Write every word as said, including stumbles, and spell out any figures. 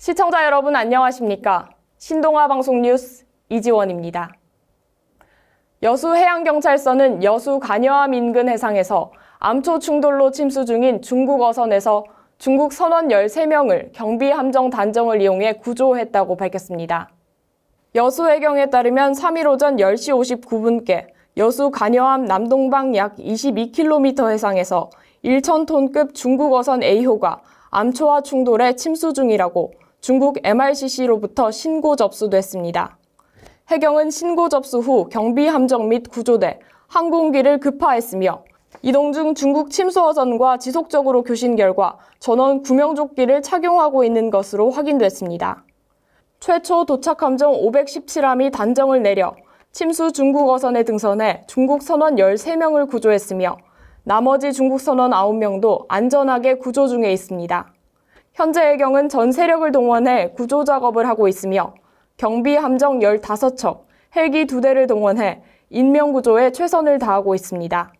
시청자 여러분 안녕하십니까? 신동아 방송 뉴스 이지원입니다. 여수해양경찰서는 여수 간여암 인근 해상에서 암초 충돌로 침수 중인 중국 어선에서 중국 선원 열세 명을 경비함정 단정을 이용해 구조했다고 밝혔습니다. 여수해경에 따르면 삼 일 오전 열 시 오십구 분께 여수 간여암 남동방 약 이십이 킬로미터 해상에서 천 톤급 중국 어선 A호가 암초와 충돌해 침수 중이라고 중국 엠알씨씨로부터 신고 접수됐습니다. 해경은 신고 접수 후 경비함정 및 구조대, 항공기를 급파했으며 이동 중 중국 침수 어선과 지속적으로 교신 결과 전원 구명조끼를 착용하고 있는 것으로 확인됐습니다. 최초 도착함정 오백십칠 함이 단정을 내려 침수 중국 어선에 등선해 중국 선원 열세 명을 구조했으며 나머지 중국 선원 아홉 명도 안전하게 구조 중에 있습니다. 현재 해경은 전 세력을 동원해 구조 작업을 하고 있으며 경비함정 열다섯 척, 헬기 두 대를 동원해 인명구조에 최선을 다하고 있습니다.